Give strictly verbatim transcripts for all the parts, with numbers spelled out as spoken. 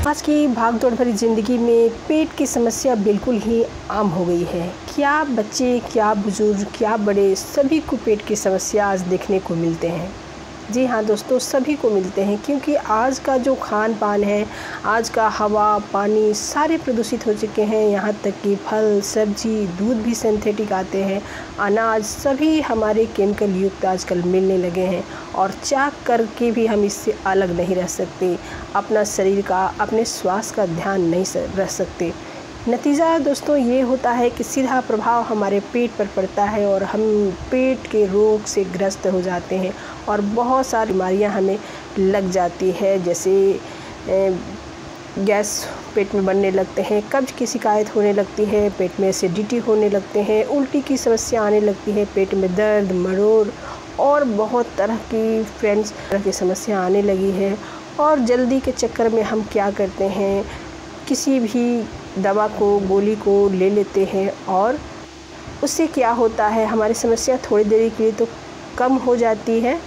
आज की भागदौड़ भरी ज़िंदगी में पेट की समस्या बिल्कुल ही आम हो गई है। क्या बच्चे, क्या बुज़ुर्ग, क्या बड़े, सभी को पेट की समस्या आज देखने को मिलते हैं। जी हाँ दोस्तों, सभी को मिलते हैं, क्योंकि आज का जो खान पान है, आज का हवा पानी सारे प्रदूषित हो चुके हैं। यहाँ तक कि फल सब्जी दूध भी सिंथेटिक आते हैं, अनाज सभी हमारे केमिकल युक्त आजकल मिलने लगे हैं और चाक करके भी हम इससे अलग नहीं रह सकते। अपना शरीर का, अपने स्वास्थ्य का ध्यान नहीं रख सकते। नतीजा दोस्तों ये होता है कि सीधा प्रभाव हमारे पेट पर पड़ता है और हम पेट के रोग से ग्रस्त हो जाते हैं और बहुत सारी बीमारियां हमें लग जाती है, जैसे गैस पेट में बनने लगते हैं, कब्ज की शिकायत होने लगती है, पेट में एसिडिटी होने लगते हैं, उल्टी की समस्या आने लगती है, पेट में दर्द मरोड़ और बहुत तरह की फ्रेंड्स तरह की समस्या आने लगी है। और जल्दी के चक्कर में हम क्या करते हैं, किसी भी दवा को, गोली को ले लेते हैं और उससे क्या होता है, हमारी समस्या थोड़ी देर के लिए तो कम हो जाती है,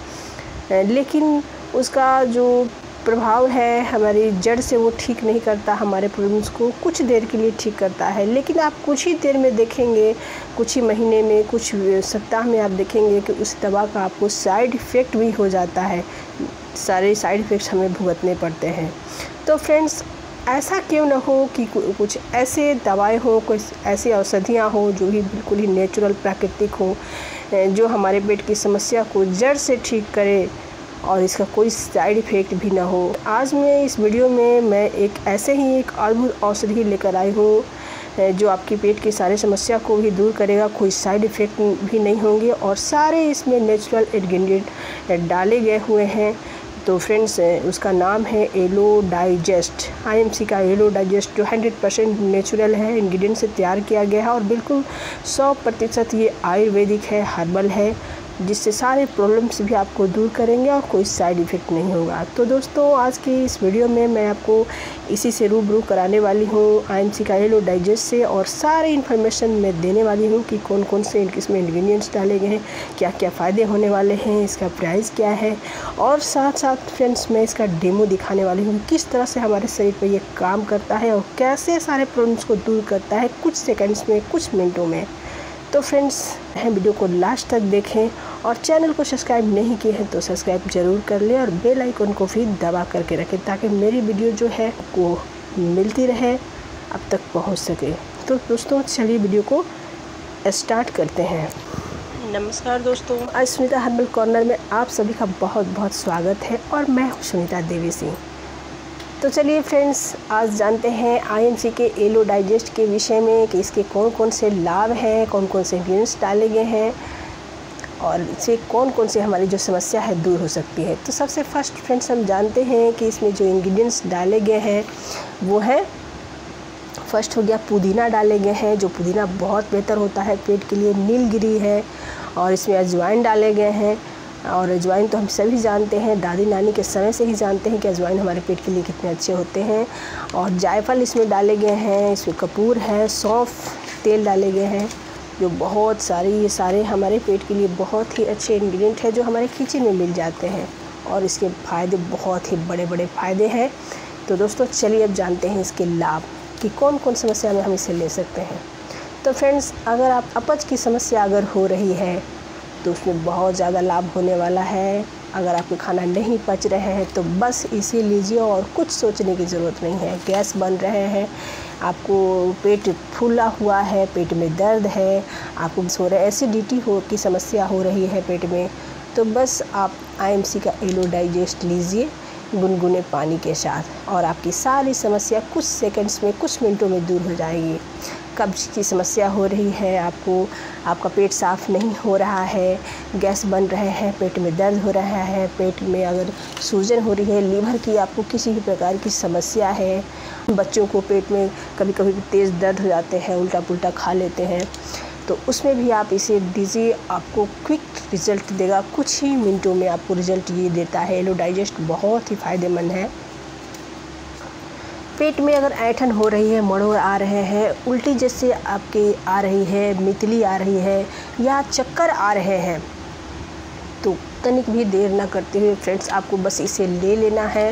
लेकिन उसका जो प्रभाव है हमारी जड़ से वो ठीक नहीं करता। हमारे प्रॉब्लम्स को कुछ देर के लिए ठीक करता है, लेकिन आप कुछ ही देर में देखेंगे, कुछ ही महीने में, कुछ सप्ताह में आप देखेंगे कि उस दवा का आपको साइड इफ़ेक्ट भी हो जाता है। सारे साइड इफ़ेक्ट्स हमें भुगतने पड़ते हैं। तो फ्रेंड्स, ऐसा क्यों ना हो कि कुछ ऐसे दवाएं हो, कुछ ऐसी औषधियाँ हो जो भी बिल्कुल ही नेचुरल प्राकृतिक हो, जो हमारे पेट की समस्या को जड़ से ठीक करे और इसका कोई साइड इफ़ेक्ट भी ना हो। आज मैं इस वीडियो में मैं एक ऐसे ही एक अद्भुत औषधि लेकर आई हूँ जो आपकी पेट की सारी समस्या को भी दूर करेगा, कोई साइड इफ़ेक्ट भी नहीं होंगे और सारे इसमें नेचुरल इंग्रेडिएंट डाले गए हुए हैं। तो फ्रेंड्स, उसका नाम है एलो डाइजेस्ट। आईएमसी का एलो डाइजेस्ट जो हंड्रेड परसेंट नेचुरल है, इंग्रेडिएंट से तैयार किया गया है और बिल्कुल सौ प्रतिशत ये आयुर्वेदिक है, हर्बल है, जिससे सारे प्रॉब्लम्स भी आपको दूर करेंगे और कोई साइड इफ़ेक्ट नहीं होगा। तो दोस्तों, आज की इस वीडियो में मैं आपको इसी से रूबरू कराने वाली हूँ, आईएमसी का एलो डाइजेस्ट से, और सारे इन्फॉर्मेशन मैं देने वाली हूँ कि कौन कौन से इसमें इंग्रेडिएंट्स डाले गए हैं, क्या क्या फ़ायदे होने वाले हैं, इसका प्राइस क्या है, और साथ साथ फ्रेंड्स मैं इसका डेमो दिखाने वाली हूँ किस तरह से हमारे शरीर पर ये काम करता है और कैसे सारे प्रॉब्लम्स को दूर करता है कुछ सेकेंड्स में, कुछ मिनटों में। तो फ्रेंड्स, वीडियो को लास्ट तक देखें और चैनल को सब्सक्राइब नहीं किए हैं तो सब्सक्राइब ज़रूर कर लें और बेल आइकन को भी दबा करके रखें ताकि मेरी वीडियो जो है वो मिलती रहे, अब तक पहुंच सके। तो दोस्तों, चलिए वीडियो को स्टार्ट करते हैं। नमस्कार दोस्तों, आज सुनीता हर्बल कॉर्नर में आप सभी का बहुत बहुत स्वागत है और मैं हूँ सुनीता देवी सिंह। तो चलिए फ्रेंड्स, आज जानते हैं आईएमसी के एलो डाइजेस्ट के विषय में कि इसके कौन कौन से लाभ हैं, कौन कौन से इंग्रेडिएंट्स डाले गए हैं और इससे कौन कौन से हमारी जो समस्या है दूर हो सकती है। तो सबसे फर्स्ट फ्रेंड्स, हम जानते हैं कि इसमें जो इंग्रेडिएंट्स डाले गए हैं वो है, फर्स्ट हो गया पुदीना डाले गए हैं, जो पुदीना बहुत बेहतर होता है पेट के लिए। नीलगिरी है और इसमें अजवाइन डाले गए हैं, और अजवाइन तो हम सभी जानते हैं, दादी नानी के समय से ही जानते हैं कि अजवाइन हमारे पेट के लिए कितने अच्छे होते हैं। और जायफल इसमें डाले गए हैं, इसमें कपूर है, सौंफ तेल डाले गए हैं, जो बहुत सारे ये सारे हमारे पेट के लिए बहुत ही अच्छे इंग्रेडिएंट हैं जो हमारे किचन में मिल जाते हैं और इसके फ़ायदे बहुत ही बड़े बड़े फ़ायदे हैं। तो दोस्तों, चलिए अब जानते हैं इसके लाभ कि कौन कौन समस्या में हम इसे ले सकते हैं। तो फ्रेंड्स, अगर आप अपच की समस्या अगर हो रही है तो उसमें बहुत ज़्यादा लाभ होने वाला है। अगर आपके खाना नहीं पच रहे हैं तो बस इसे लीजिए और कुछ सोचने की ज़रूरत नहीं है। गैस बन रहे हैं, आपको पेट फूला हुआ है, पेट में दर्द है, आपको सो रहे एसिडिटी हो की समस्या हो रही है पेट में, तो बस आप आईएमसी का एलो डाइजेस्ट लीजिए गुनगुने पानी के साथ और आपकी सारी समस्या कुछ सेकंड्स में, कुछ मिनटों में दूर हो जाएगी। कब्ज की समस्या हो रही है, आपको आपका पेट साफ़ नहीं हो रहा है, गैस बन रहे हैं, पेट में दर्द हो रहा है, पेट में अगर सूजन हो रही है, लीवर की आपको किसी भी प्रकार की समस्या है, बच्चों को पेट में कभी कभी तेज़ दर्द हो जाते हैं, उल्टा पुल्टा खा लेते हैं, तो उसमें भी आप इसे दीजिए, आपको क्विक रिज़ल्ट देगा। कुछ ही मिनटों में आपको रिज़ल्ट ये देता है। एलो डाइजेस्ट बहुत ही फ़ायदेमंद है। पेट में अगर ऐंठन हो रही है, मरोड़ आ रहे हैं, उल्टी जैसे आपके आ रही है, मितली आ रही है या चक्कर आ रहे हैं, तो तनिक भी देर ना करते हुए फ्रेंड्स आपको बस इसे ले लेना है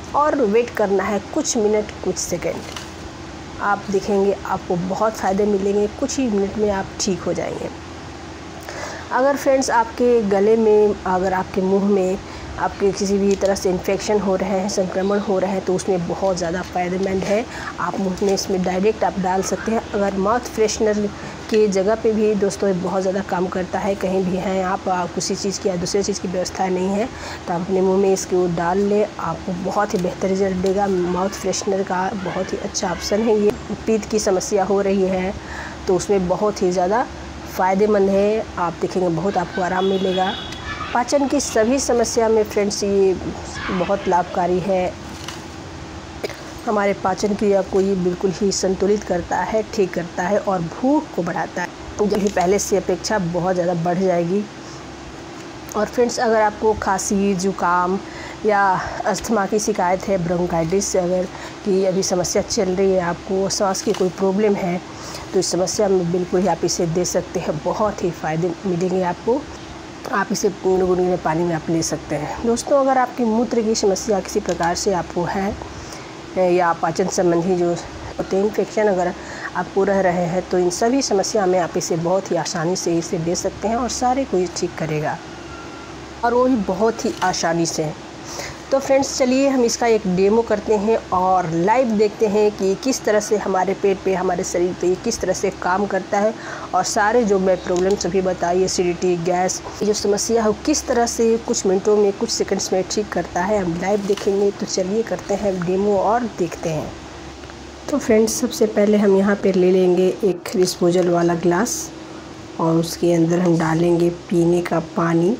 और वेट करना है कुछ मिनट कुछ सेकंड। आप देखेंगे आपको बहुत फ़ायदे मिलेंगे, कुछ ही मिनट में आप ठीक हो जाएंगे। अगर फ्रेंड्स आपके गले में, अगर आपके मुंह में आपके किसी भी तरह से इन्फेक्शन हो रहे हैं, संक्रमण हो रहे हैं, तो उसमें बहुत ज़्यादा फ़ायदेमंद है। आप मुंह में इसमें डायरेक्ट आप डाल सकते हैं। अगर माउथ फ्रेशनर की जगह पे भी दोस्तों ये बहुत ज़्यादा काम करता है। कहीं भी हैं आप, किसी चीज़ की या दूसरी चीज़ की व्यवस्था नहीं है तो आप अपने मुंह में इसको डाल लें, आपको बहुत ही बेहतर रिजल्ट देगा। माउथ फ्रेशनर का बहुत ही अच्छा ऑप्शन है ये। पीत की समस्या हो रही है तो उसमें बहुत ही ज़्यादा फ़ायदेमंद है। आप देखेंगे बहुत आपको आराम मिलेगा। पाचन की सभी समस्या में फ्रेंड्स ये बहुत लाभकारी है। हमारे पाचन क्रिया को ये बिल्कुल ही संतुलित करता है, ठीक करता है और भूख को बढ़ाता है, जो कि पहले से अपेक्षा बहुत ज़्यादा बढ़ जाएगी। और फ्रेंड्स अगर आपको खांसी, जुकाम या अस्थमा की शिकायत है, ब्रोंकाइटिस से अगर की अभी समस्या चल रही है, आपको सांस की कोई प्रॉब्लम है, तो इस समस्या में बिल्कुल ही आप इसे दे सकते हैं। बहुत ही फ़ायदे मिलेंगे आपको। आप इसे गुनगुने पानी में आप ले सकते हैं। दोस्तों अगर आपकी मूत्र की समस्या किसी प्रकार से आपको है या पाचन संबंधी जो होते हैं इन्फेक्शन अगर आपको रह रहे हैं, तो इन सभी समस्या में आप इसे बहुत ही आसानी से इसे ले सकते हैं और सारे को ठीक करेगा, और वो भी बहुत ही आसानी से। तो फ्रेंड्स चलिए हम इसका एक डेमो करते हैं और लाइव देखते हैं कि किस तरह से हमारे पेट पे, हमारे शरीर पे किस तरह से काम करता है, और सारे जो मैं प्रॉब्लम सभी बताई, एसिडिटी, गैस, जो समस्या है किस तरह से कुछ मिनटों में, कुछ सेकंड्स में ठीक करता है। हम लाइव देखेंगे। तो चलिए करते हैं डेमो और देखते हैं। तो फ्रेंड्स सबसे पहले हम यहाँ पर ले लेंगे एक डिस्पोजल वाला ग्लास और उसके अंदर हम डालेंगे पीने का पानी।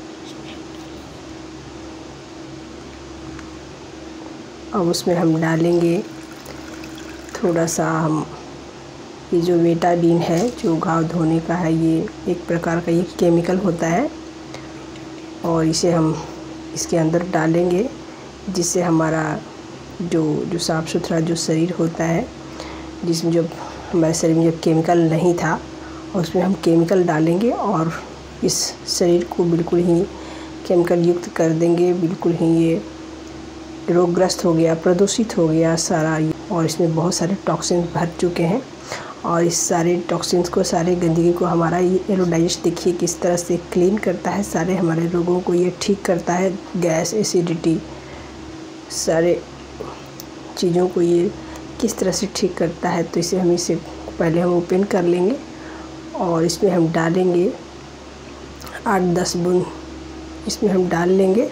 अब उसमें हम डालेंगे थोड़ा सा, हम ये जो बेटाडीन है जो घाव धोने का है, ये एक प्रकार का ये केमिकल होता है, और इसे हम इसके अंदर डालेंगे, जिससे हमारा जो जो साफ़ सुथरा जो शरीर होता है, जिसमें जब हमारे शरीर में जब केमिकल नहीं था, और उसमें हम केमिकल डालेंगे और इस शरीर को बिल्कुल ही केमिकल युक्त कर देंगे। बिल्कुल ही ये रोगग्रस्त हो गया, प्रदूषित हो गया सारा, और इसमें बहुत सारे टॉक्सिन भर चुके हैं, और इस सारे टॉक्सिन्स को, सारे गंदगी को हमारा ये एलोडाइजेस्ट देखिए किस तरह से क्लीन करता है। सारे हमारे रोगों को ये ठीक करता है। गैस, एसिडिटी, सारे चीज़ों को ये किस तरह से ठीक करता है। तो इसे हम इसे पहले हम ओपन कर लेंगे और इसमें हम डालेंगे आठ दस बूंद, इसमें हम डाल लेंगे।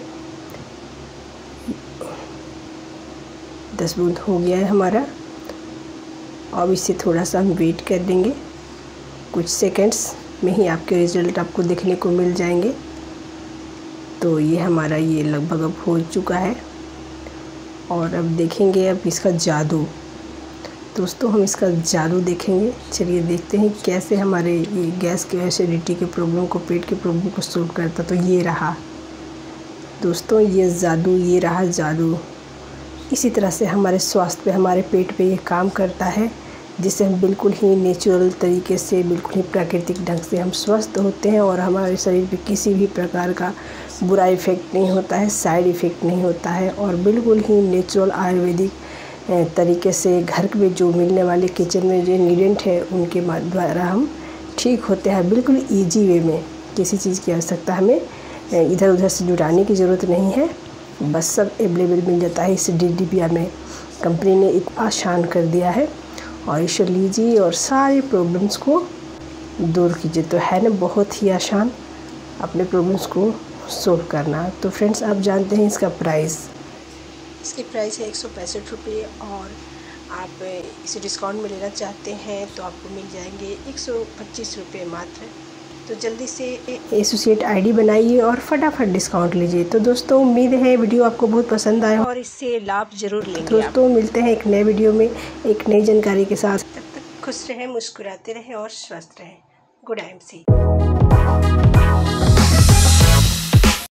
दस बूंद हो गया है हमारा। अब इसे थोड़ा सा हम वेट कर लेंगे, कुछ सेकंड्स में ही आपके रिज़ल्ट आपको देखने को मिल जाएंगे। तो ये हमारा ये लगभग अब हो चुका है, और अब देखेंगे अब इसका जादू। दोस्तों हम इसका जादू देखेंगे। चलिए देखते हैं कैसे हमारे ये गैस के, एसिडिटी के प्रॉब्लम को, पेट के प्रॉब्लम को सॉल्व करता। तो ये रहा दोस्तों, ये जादू, ये रहा जादू। इसी तरह से हमारे स्वास्थ्य पे, हमारे पेट पे ये काम करता है, जिससे हम बिल्कुल ही नेचुरल तरीके से, बिल्कुल ही प्राकृतिक ढंग से हम स्वस्थ होते हैं, और हमारे शरीर पे किसी भी प्रकार का बुरा इफ़ेक्ट नहीं होता है, साइड इफ़ेक्ट नहीं होता है, और बिल्कुल ही नेचुरल आयुर्वेदिक तरीके से घर में जो मिलने वाले किचन में जो इंग्रेडिएंट है उनके द्वारा हम ठीक होते हैं, बिल्कुल ईजी वे में। किसी चीज़ की आवश्यकता हमें इधर उधर से जुटाने की ज़रूरत नहीं है, बस सब अवेलेबल मिल जाता है। इस डिडिपिया में कंपनी ने एक आसान कर दिया है, और इसे लीजिए और सारे प्रॉब्लम्स को दूर कीजिए। तो है ना बहुत ही आसान अपने प्रॉब्लम्स को सोल्व करना। तो फ्रेंड्स आप जानते हैं इसका प्राइस, इसकी प्राइस है एक सौ पैंसठ रुपये, और आप इसे डिस्काउंट में लेना चाहते हैं तो आपको मिल जाएंगे एक सौ पच्चीस रुपये मात्र। तो जल्दी से एसोसिएट आईडी बनाइए और फटाफट डिस्काउंट लीजिए। तो दोस्तों उम्मीद है वीडियो आपको बहुत पसंद आया और इससे लाभ जरूर लेंगे। दोस्तों मिलते हैं एक नए वीडियो में एक नई जानकारी के साथ। तब तक खुश रहें, मुस्कुराते रहें और स्वस्थ रहें। गुड एम सी।